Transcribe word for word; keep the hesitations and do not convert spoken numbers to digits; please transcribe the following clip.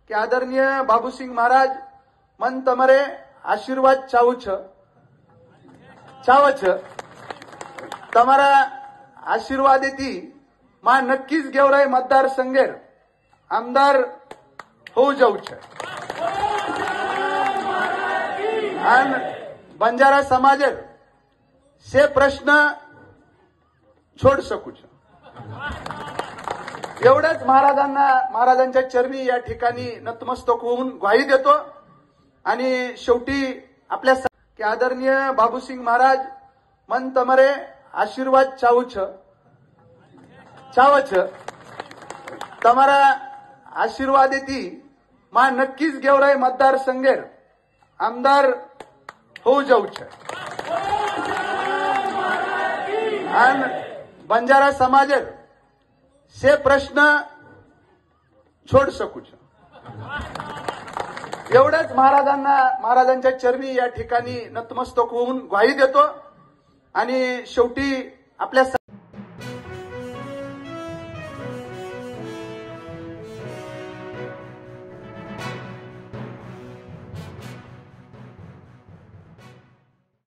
કે આદરણીય બાબુસિંહ મહારાજ મન તમારે આશીર્વાદ ચાહું છે ચાહો છે તમારા આશીર્वादेती मा नक्कीच गेवराई मतदार संघेर आमदार होऊ जाऊ छे आणि बंजारा समाजेर से प्रश्न छोड सकू छे एवढंच महाराजांना महाराजांच्या चरणी या ठिकाणी नतमस्तक होऊन ग्वाही देतो आणि शेवटी आपल्या की आदरणीय बाबुसिंह महाराज मन तमरे आशीर्वाद चाहू छे चाहो छे तमारा आशीर्वादेती मा नक्कीच गेवराई मतदार संघेर आमदार होऊ जाऊ छे आणि बंजारा समाजेर से प्रश्न छोड सकू छे एवढंच महाराजांना महाराजांच्या चरणी या ठिकाणी नतमस्तक होऊन ग्वाही देतो आणि शेवटी आपल्या